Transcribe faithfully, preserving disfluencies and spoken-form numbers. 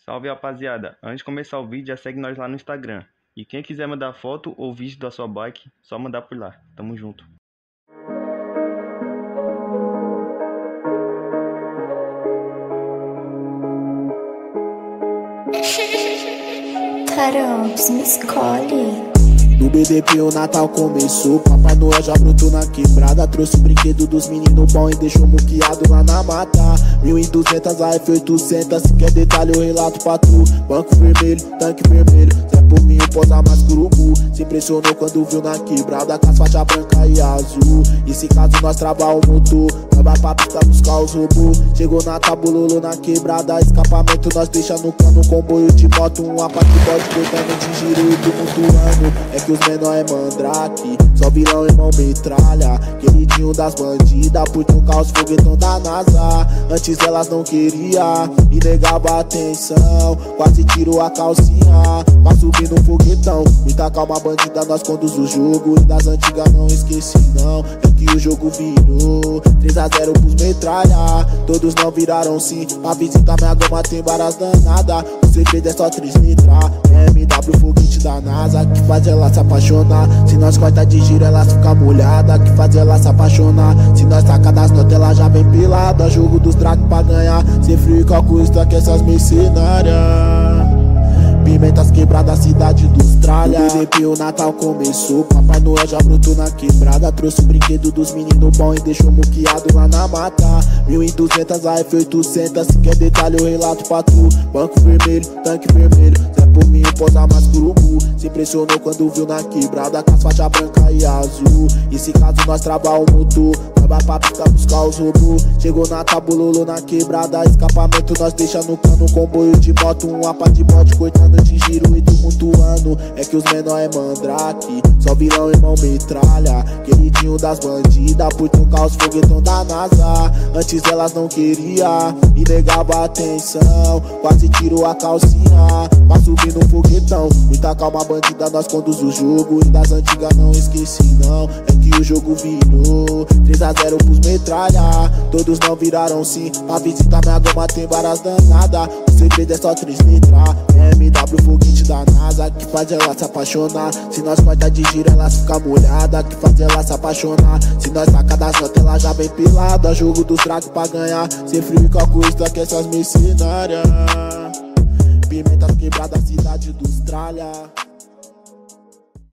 Salve, rapaziada! Antes de começar o vídeo, já segue nós lá no Instagram. E quem quiser mandar foto ou vídeo da sua bike, só mandar por lá. Tamo junto. Carops, me escolhe. No B D P o Natal começou, Papai Noel já brotou na quebrada. Trouxe o brinquedo dos meninos bom e deixou muqueado lá na mata. Mil e duzentas, a F oitocentos, se quer detalhe eu relato pra tu. Banco vermelho, tanque vermelho, Zé por mim posa mais que urubu. Se impressionou quando viu na quebrada com as faixas branca e azul. E se caso nós travar o motor, nós vai pra pista buscar os robôs. Chegou na tabulolo na quebrada, escapamento nós deixa no cano. Comboio de moto, um apa que pode cortando de giro e tumultuando. É que os menor é mandrake, só virão irmão metralha. Queridinho das bandidas, porque o caos foguetão da NASA. Antes elas não queria e negava a atenção, quase tirou a calcinha pra subir no foguetão. Muita calma bandida, nós conduz o jogo. E das antigas não esqueci não, é que o jogo virou três a zero pros metralha. Todos não viraram sim, pra visitar minha goma tem várias danadas. O segredo é só três letras, M W foguete da NASA, que faz ela se apaixonar. Se nós corta de giro ela fica molhada, que faz ela se apaixonar. Se nós saca das notas ela já vem pelada. Jogo dos dragos pra ganhar, sem frio e cálculo, isso aqui essas mercenárias. Pimentas quebradas, cidade dos tralha. No B D P o Natal começou, Papai Noel já brotou na quebrada. Trouxe o brinquedo dos meninos bom e deixou muqueado lá na mata. Mil e duzentas, a F oitocentos, se quer detalhe eu relato pra tu. Banco vermelho, tanque vermelho, Zé por mim posa mais que urubu. Se impressionou quando viu na quebrada com as faixas branca e azul. E se caso nós travar o motor, nós vai pra pista buscar os robôs. Chegou na tabulolo na quebrada, escapamento nós deixa no cano. Comboio de moto, um apa de bote cortando de giro e tumultuando. É que os menor é mandrake, só vilão irmão metralha. Queridinho das bandidas, porque o caos foguetão da NASA. Antes elas não queria e negava a atenção, quase tirou a calcinha pra subir no foguetão. Muita calma bandida, nós conduz o jogo. E das antigas não esqueci não, é que o jogo virou três a zero pros metralha. Todos não viraram sim, pra visitar minha goma tem várias danadas. O segredo é só três letras, M W foguete da NASA, que faz ela se apaixonar. Se nós corta de giro ela fica molhada, que faz ela se apaixonar. Se nós saca das notas ela já vem pelada. Jogo dos dragos pra ganhar, sem frio e cálculo, isso aqui essas mercenárias. Pimentas quebradas, cidade dos tralha.